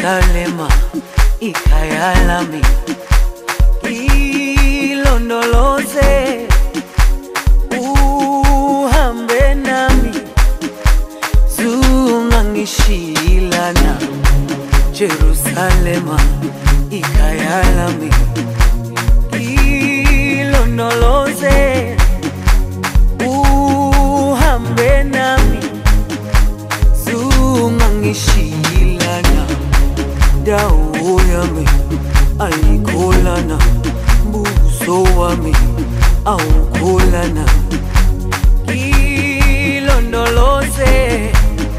Jerusalema ikhaya lami, ilondoloze uhambe nami, zungangishilana. Jerusalema ikhaya lami, ilondoloze uhambe nami, zungangishilana. Dawo yami ayikholana, buso wami awukholana. Ilondoloze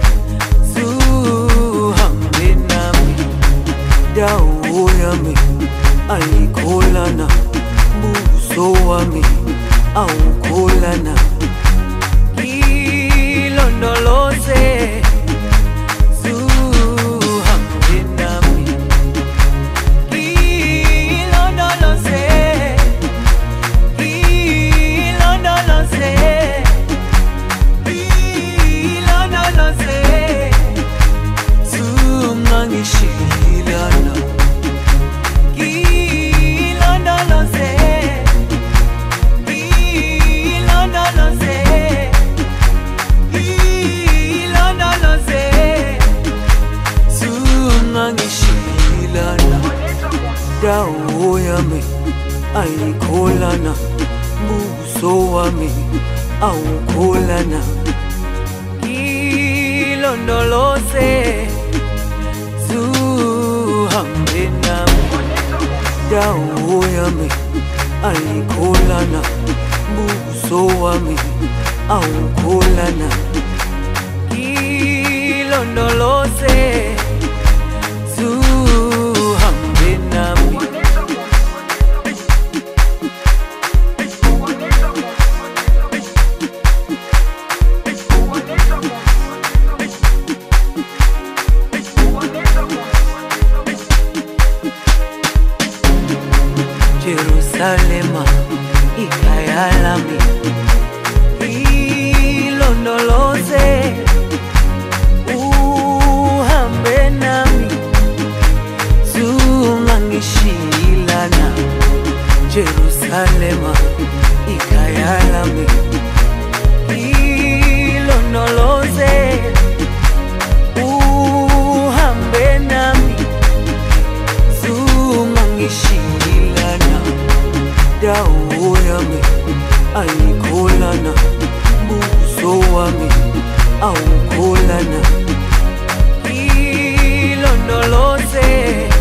zuhambe nami, dawo yami ayikholana, buso wami awukholana. Ilondoloze dawo yami ayikholana, buso wami awukholana. Ilondoloze zuhambe nami, dawo yami ayikholana, buso wami awukholana. Ilondoloze zuhambe nami. Jerusalema ikhaya lami, ilondoloze uhambe nami, zungangishilana. Jerusalema ikhaya lami, ilondoloze uhambe nami, zungangishilana. Dawo yami ayikholana, buso wami awukholana. Ilondoloze